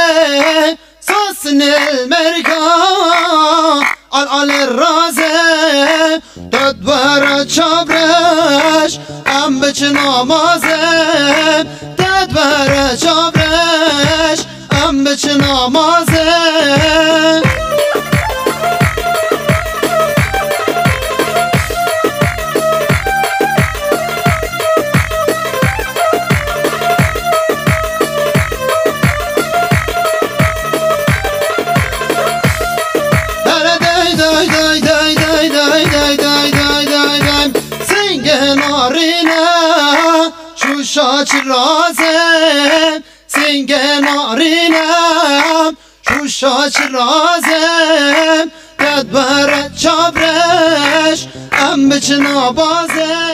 ساسن المركان على الرازه تدبر چابرش ام بچ نمازه تدبر چابرش ام بچ نمازه شاچ رازم سنگ نارینم شو شاچ رازم تدبر چابرش ام بچ نبازم